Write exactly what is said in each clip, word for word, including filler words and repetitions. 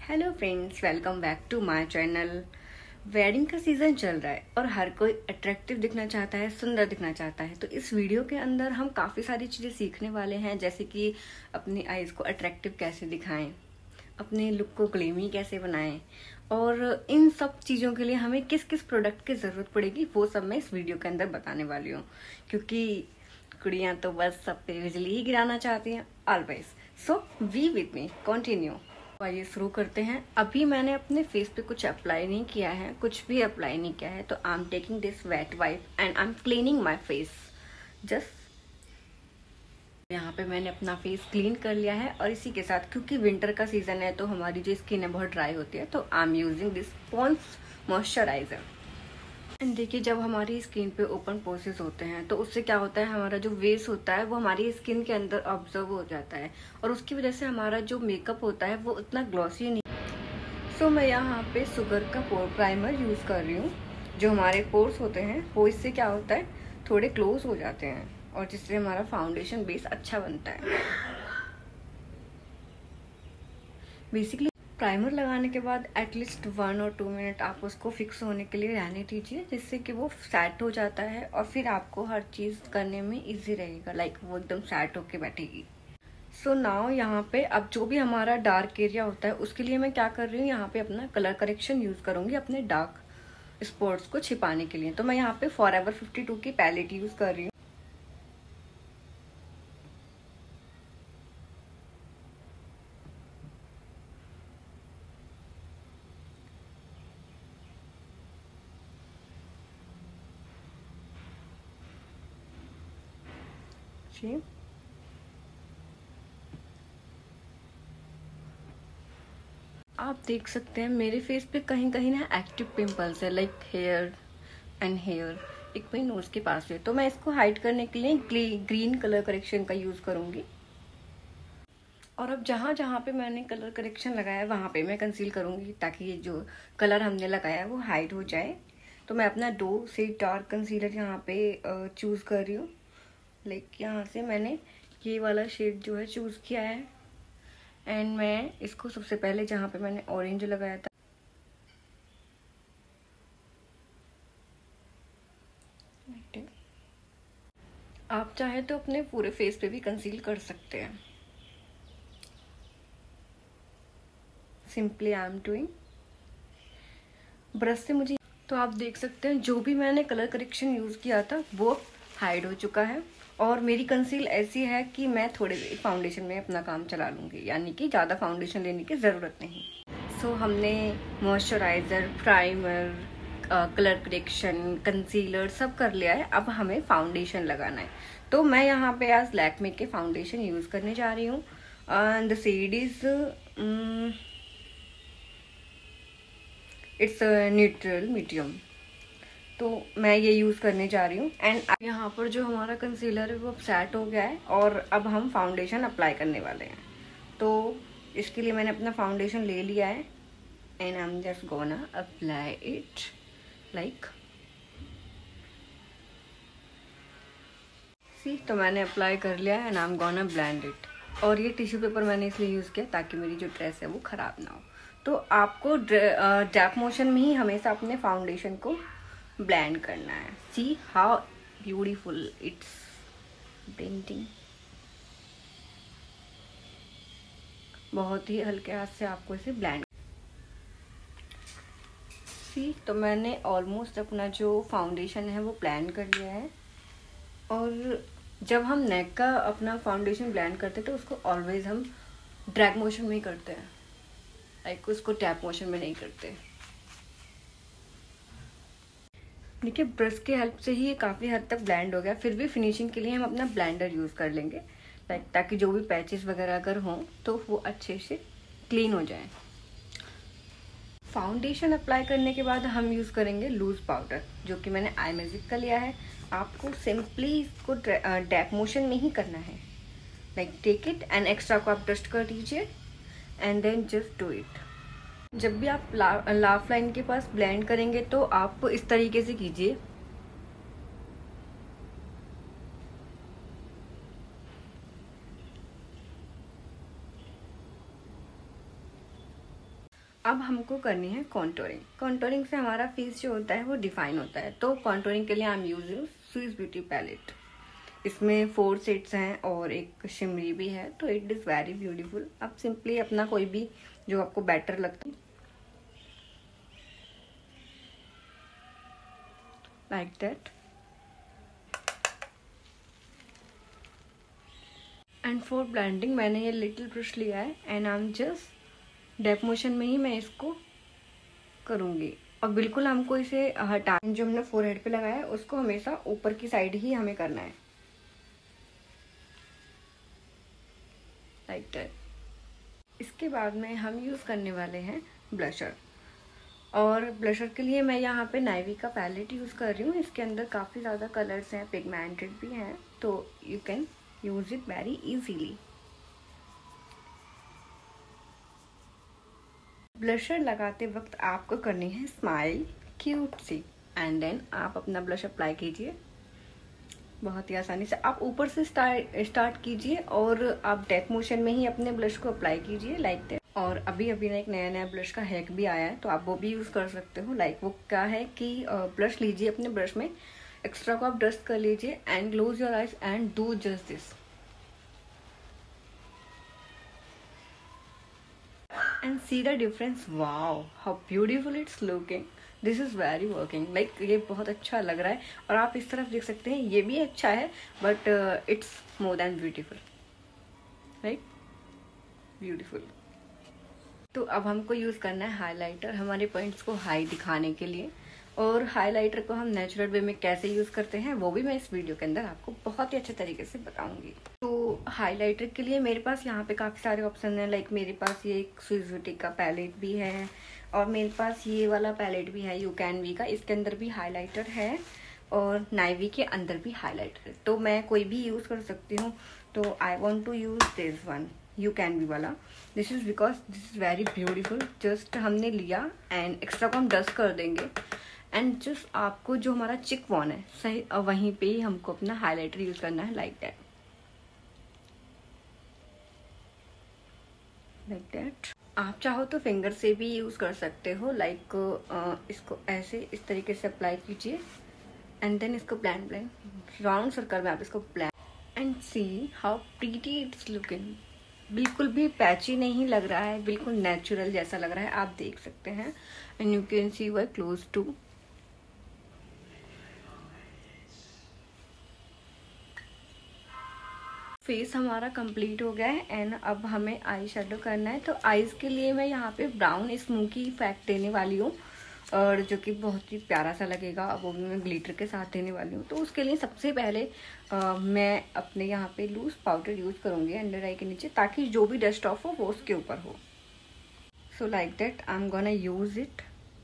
Hello friends, welcome back to my channel. Wedding का season चल रहा है और हर कोई अट्रैक्टिव दिखना चाहता है, सुंदर दिखना चाहता है। तो इस वीडियो के अंदर हम काफ़ी सारी चीज़ें सीखने वाले हैं, जैसे कि अपनी आईज़ को अट्रैक्टिव कैसे दिखाएं, अपने लुक को ग्लेमी कैसे बनाएं, और इन सब चीज़ों के लिए हमें किस किस प्रोडक्ट की ज़रूरत पड़ेगी वो सब मैं इस वीडियो के अंदर बताने वाली हूँ। क्योंकि कुड़ियाँ तो बस सब पे बिजली ही गिराना चाहती हैं always. So we with me continue. आइए शुरू करते हैं। अभी मैंने अपने फेस पे कुछ अप्लाई नहीं किया है, कुछ भी अप्लाई नहीं किया है, तो I am taking this wet wipe and I am cleaning my face. Just यहाँ पे मैंने अपना फेस क्लीन कर लिया है, और इसी के साथ क्योंकि विंटर का सीजन है तो हमारी जो स्किन है बहुत ड्राई होती है, तो I am using this Pond's moisturiser. And देखिए, जब हमारी स्किन पे ओपन पोर्सेस होते हैं तो उससे क्या होता है, हमारा जो वेस होता है वो हमारी स्किन के अंदर ऑब्जर्व हो जाता है, और उसकी वजह से हमारा जो मेकअप होता है वो उतना ग्लॉसी नहीं। सो so, मैं यहाँ पे शुगर का पोर प्राइमर यूज़ कर रही हूँ। जो हमारे पोर्स होते हैं वो इससे क्या होता है, थोड़े क्लोज हो जाते हैं, और जिससे हमारा फाउंडेशन बेस अच्छा बनता है। बेसिकली प्राइमर लगाने के बाद एटलीस्ट वन और टू मिनट आप उसको फिक्स होने के लिए रहने दीजिए, जिससे कि वो सेट हो जाता है और फिर आपको हर चीज़ करने में इजी रहेगा। लाइक वो एकदम सेट होके बैठेगी। सो so नाउ यहाँ पे अब जो भी हमारा डार्क एरिया होता है उसके लिए मैं क्या कर रही हूँ, यहाँ पे अपना कलर करेक्शन यूज़ करूँगी अपने डार्क स्पॉट्स को छिपाने के लिए। तो मैं यहाँ पे फॉरएवर फिफ्टी टू की पैलेट यूज़ कर रही हूँ। जी, आप देख सकते हैं मेरे फेस पे कहीं कहीं ना एक्टिव पिंपल्स है, लाइक हेयर एंड हेयर एक मेरी नोज के पास है। तो मैं इसको हाइड करने के लिए ग्रीन कलर करेक्शन का यूज़ करूँगी। और अब जहाँ जहाँ पे मैंने कलर करेक्शन लगाया है वहाँ पे मैं कंसील करूँगी, ताकि ये जो कलर हमने लगाया है वो हाइड हो जाए। तो मैं अपना डो से डार्क कंसीलर यहाँ पे चूज़ कर रही हूँ। लाइक यहाँ से मैंने ये वाला शेड जो है चूज़ किया है, एंड मैं इसको सबसे पहले जहाँ पे मैंने ऑरेंज लगाया था आप चाहे तो अपने पूरे फेस पे भी कंसील कर सकते हैं। Simply I am doing brush से मुझे। तो आप देख सकते हैं जो भी मैंने कलर करेक्शन यूज़ किया था वो हाइड हो चुका है, और मेरी कंसील ऐसी है कि मैं थोड़े फाउंडेशन में अपना काम चला लूँगी, यानी कि ज़्यादा फाउंडेशन लेने की ज़रूरत नहीं। सो so, हमने moisturiser, primer, colour correction, concealer सब कर लिया है। अब हमें फाउंडेशन लगाना है। तो मैं यहाँ पे आज लैक्मे के फाउंडेशन यूज़ करने जा रही हूँ। The shade is it's neutral medium. तो मैं ये यूज़ करने जा रही हूँ। एंड यहाँ पर जो हमारा कंसीलर है वो सेट हो गया है, और अब हम फाउंडेशन अप्लाई करने वाले हैं। तो इसके लिए मैंने अपना फाउंडेशन ले लिया है, and I am just gonna apply it like see. तो मैंने अप्लाई कर लिया है, and I am gonna blend it. और ये टिश्यू पेपर मैंने इसलिए यूज़ किया ताकि मेरी जो ड्रेस है वो ख़राब ना हो। तो आपको डैप मोशन में ही हमेशा अपने फाउंडेशन को ब्लेंड करना है। See how beautiful it's blending. बहुत ही हल्के हाथ से आपको इसे ब्लेंड। सी, तो मैंने ऑलमोस्ट अपना जो फाउंडेशन है वो ब्लेंड कर लिया है। और जब हम नेक का अपना फाउंडेशन ब्लेंड करते हैं तो उसको ऑलवेज हम ड्रैग मोशन में ही करते हैं, लाइक उसको टैप मोशन में नहीं करते। देखिए, ब्रश के हेल्प से ही ये काफ़ी हद तक ब्लेंड हो गया। फिर भी फिनिशिंग के लिए हम अपना ब्लेंडर यूज़ कर लेंगे, लाइक ताकि जो भी पैचेस वगैरह अगर हों तो वो अच्छे से क्लीन हो जाए। फाउंडेशन अप्लाई करने के बाद हम यूज़ करेंगे लूज़ पाउडर, जो कि मैंने आई मैजिक का लिया है। आपको सिंपली इसको डैप मोशन में ही करना है, like take it and extra को आप डस्ट कर दीजिए, and then just do it. जब भी आप ला, लाफ लाइन के पास ब्लेंड करेंगे तो आप इस तरीके से कीजिए। अब हमको करनी है कॉन्टोरिंग। कॉन्टोरिंग से हमारा फेस जो होता है वो डिफाइन होता है। तो कॉन्टोरिंग के लिए I am using Swiss beauty palette. इसमें फोर शेड्स हैं और एक शिमरी भी है, तो इट इज़ वेरी ब्यूटीफुल। अब सिंपली अपना कोई भी जो आपको बेटर लगता है, like that. And for blending मैंने ये लिटिल ब्रश लिया है and I am just dab motion में ही मैं इसको करूँगी। और बिल्कुल हमको इसे हटा, जो हमने फोरहेड पे लगाया है उसको हमेशा ऊपर की साइड ही हमें करना है, लाइक दैट। इसके बाद में हम यूज़ करने वाले हैं ब्लशर। और ब्लशर के लिए मैं यहाँ पे नाइवी का पैलेट यूज़ कर रही हूँ। इसके अंदर काफ़ी ज़्यादा कलर्स हैं, पिगमेंटेड भी हैं, तो you can use it very easily. Blusher लगाते वक्त आपको करनी है स्माइल क्यूट सी, एंड देन आप अपना ब्लश अप्लाई कीजिए बहुत ही आसानी से। आप ऊपर से स्टार्ट स्टार्ट कीजिए और आप डैप मोशन में ही अपने ब्लश को अप्लाई कीजिए, लाइक दैट। और अभी अभी ना एक नया नया ब्लश का हैक भी आया है, तो आप वो भी यूज़ कर सकते हो। लाइक वो क्या है कि ब्लश लीजिए, अपने ब्रश में एक्स्ट्रा को आप डस्ट कर लीजिए and close your eyes and do just this and see the difference. Wow, how beautiful it's looking. This is very working. Like ये बहुत अच्छा लग रहा है। और आप इस तरफ देख सकते हैं, ये भी अच्छा है, but uh, it's more than beautiful, right? Beautiful. तो अब हमको यूज़ करना है हाइलाइटर हमारे पॉइंट्स को हाई दिखाने के लिए। और हाइलाइटर को हम नेचुरल वे में कैसे यूज़ करते हैं वो भी मैं इस वीडियो के अंदर आपको बहुत ही अच्छे तरीके से बताऊंगी। तो हाइलाइटर के लिए मेरे पास यहाँ पे काफ़ी सारे ऑप्शन हैं। लाइक मेरे पास ये एक स्विस ब्यूटी का पैलेट भी है और मेरे पास ये वाला पैलेट भी है यू कैन वी का। इसके अंदर भी हाइलाइटर है और नाइवी के अंदर भी हाइलाइटर है, तो मैं कोई भी यूज़ कर सकती हूँ। तो I want to use this one, you can be वाला। This is because this is very beautiful. Just हमने लिया एंड एक्स्ट्रा को हम डस्ट कर देंगे एंड जस्ट आपको जो हमारा चिक बॉन है सही वहीं पे ही हमको अपना हाइलाइटर यूज़ करना है, लाइक दैट, लाइक दैट। आप चाहो तो फिंगर से भी यूज़ कर सकते हो। लाइक like, इसको ऐसे इस तरीके से अप्लाई कीजिए एंड देन इसको ब्लेंड ब्लेंड राउंड सर्कल में आप इसको blend and see how pretty it's looking. बिल्कुल भी पैची नहीं लग रहा है, बिल्कुल नेचुरल जैसा लग रहा है, आप देख सकते हैं। And you can see we close to. Face हमारा कंप्लीट हो गया है एंड अब हमें आई शेडो करना है। तो आईज के लिए मैं यहाँ पे ब्राउन स्मोकी इफेक्ट देने वाली हूँ और जो कि बहुत ही प्यारा सा लगेगा, वो भी मैं ग्लिटर के साथ देने वाली हूँ। तो उसके लिए सबसे पहले आ, मैं अपने यहाँ पे लूज पाउडर यूज़ करूँगी अंडर आई के नीचे, ताकि जो भी डस्ट ऑफ हो वो उसके ऊपर हो। So like that I am gonna use it.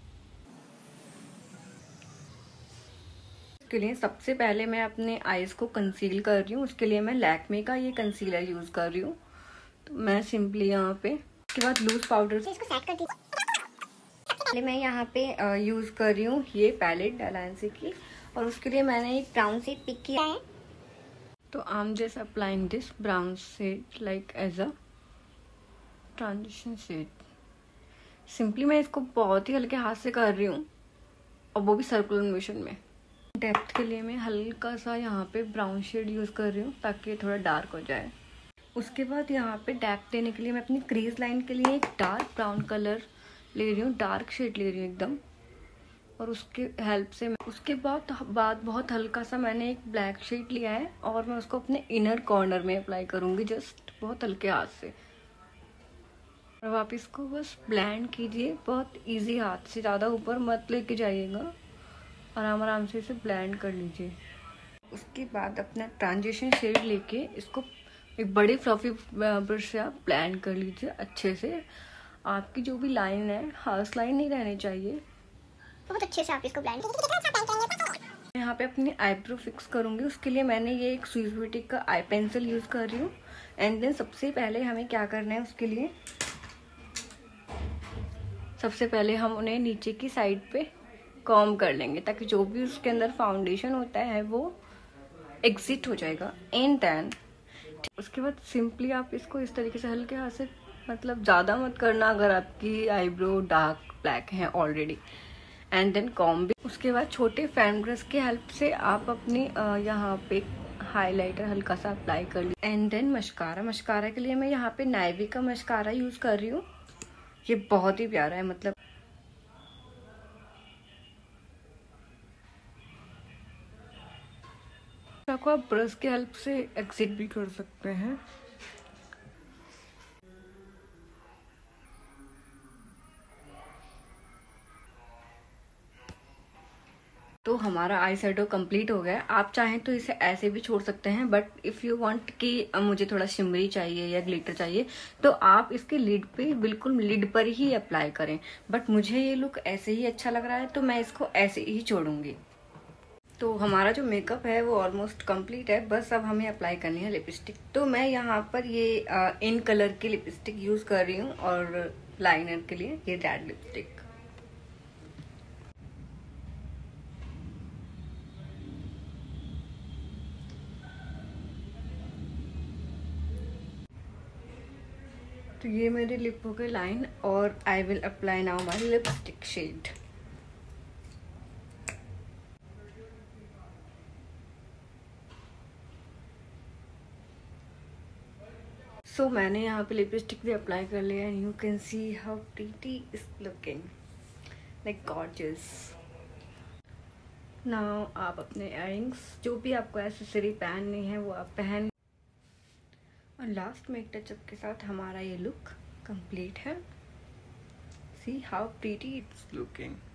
के लिए सबसे पहले मैं अपने आईज को कंसील कर रही हूँ। उसके लिए मैं लैक्मे का ये कंसीलर यूज कर रही हूँ। तो मैं सिंपली यहाँ पे उसके बाद लूज पाउडर से इसको सेट कर दी। पहले मैं यहाँ पे यूज कर रही हूँ ये पैलेट डालांसी की, और उसके लिए मैंने एक ब्राउन शेड पिक किया है। तो I am just applying this brown shade like as a transition shade. Simply मैं इसको बहुत ही हल्के हाथ से कर रही हूँ और वो भी सर्कुलर मोशन में। डेप्थ के लिए मैं हल्का सा यहाँ पे ब्राउन शेड यूज़ कर रही हूँ ताकि ये थोड़ा डार्क हो जाए। उसके बाद यहाँ पे डेप्थ देने के लिए मैं अपनी क्रीज लाइन के लिए एक डार्क ब्राउन कलर ले रही हूँ, डार्क शेड ले रही हूँ एकदम। और उसके हेल्प से मैं उसके बाद बाद बहुत हल्का सा मैंने एक ब्लैक शेड लिया है और मैं उसको अपने इनर कॉर्नर में अप्लाई करूँगी, जस्ट बहुत हल्के हाथ से। और आप इसको बस ब्लेंड कीजिए बहुत ईजी हाथ से, ज़्यादा ऊपर मत लेके जाइएगा, आराम आराम से इसे ब्लेंड कर लीजिए। उसके बाद अपना ट्रांजिशन शेड लेके इसको एक बड़े फ्लफी ब्रश से आप ब्लेंड कर लीजिए अच्छे से। आपकी जो भी लाइन है हार्श लाइन नहीं रहनी चाहिए, बहुत अच्छे से आप इसको ब्लेंड मैं यहाँ पे अपनी आईब्रो फिक्स करूँगी। उसके लिए मैंने ये एक स्विस ब्यूटी का आई पेंसिल यूज़ कर रही हूँ। एंड देन सबसे पहले हमें क्या करना है, उसके लिए सबसे पहले हम उन्हें नीचे की साइड पे कॉम कर लेंगे ताकि जो भी उसके अंदर फाउंडेशन होता है वो एग्जिट हो जाएगा। एंड देन उसके बाद सिंपली आप इसको इस तरीके से हल्के हाथ से मतलब ज़्यादा मत करना अगर आपकी आईब्रो डार्क ब्लैक है ऑलरेडी। एंड देन कॉम्ब भी। उसके बाद छोटे फैन ब्रश के हेल्प से आप अपनी यहाँ पे हाइलाइटर हल्का सा अप्लाई कर ली। And then mascara. मस्कारा के लिए मैं यहाँ पे नाइवी का मस्कारा यूज कर रही हूँ। ये बहुत ही प्यारा है, मतलब आपको आप ब्रश के हेल्प से एग्जिट भी कर सकते हैं। तो हमारा आई शेडो कंप्लीट हो गया। आप चाहें तो इसे ऐसे भी छोड़ सकते हैं, बट इफ़ यू वांट कि मुझे थोड़ा शिमरी चाहिए या ग्लिटर चाहिए तो आप इसके लिड पे, बिल्कुल लिड पर ही अप्लाई करें। बट मुझे ये लुक ऐसे ही अच्छा लग रहा है तो मैं इसको ऐसे ही छोड़ूंगी। तो हमारा जो मेकअप है वो ऑलमोस्ट कंप्लीट है, बस अब हमें अप्लाई करनी है लिपस्टिक। तो मैं यहाँ पर ये आ, इन कलर की लिपस्टिक यूज कर रही हूँ और लाइनर के लिए ये रेड लिपस्टिक। तो ये मेरी लिप हो गई लाइन और I will apply now my lipstick shade. So so, मैंने यहाँ पे लिपस्टिक भी अप्लाई कर लिया and you can see how pretty is looking like gorgeous. Now आप अपने इयररिंग्स, जो भी आपको एक्सेसरी पहननी है वो आप पहन। और लास्ट में एक टचअप के साथ हमारा ये लुक कंप्लीट है। See how pretty it's looking.